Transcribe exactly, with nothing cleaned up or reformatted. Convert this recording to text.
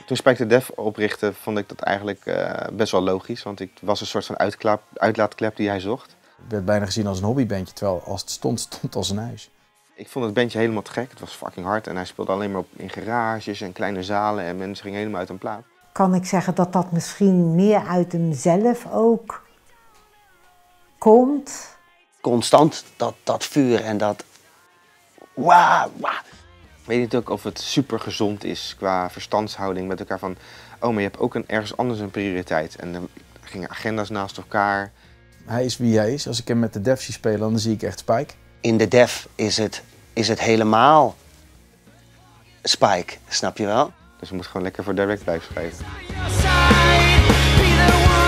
Toen Spike the Def oprichtte, vond ik dat eigenlijk uh, best wel logisch. Want ik was een soort van uitklaap, uitlaatklep die hij zocht. Het werd bijna gezien als een hobbybandje, terwijl als het stond, stond het als een huis. Ik vond het bandje helemaal te gek. Het was fucking hard en hij speelde alleen maar op, in garages en kleine zalen. En mensen gingen helemaal uit een plaat. Kan ik zeggen dat dat misschien meer uit hemzelf ook komt? Constant dat, dat vuur en dat... Wauw, wauw. Weet je natuurlijk of het super gezond is qua verstandshouding met elkaar van... Oh, maar je hebt ook een, ergens anders een prioriteit. En dan gingen agenda's naast elkaar. Hij is wie hij is. Als ik hem met de Def zie spelen, dan zie ik echt Spike. In de Def is het, is het helemaal Spike, snap je wel? Dus je moet gewoon lekker voor Derek blijven schrijven.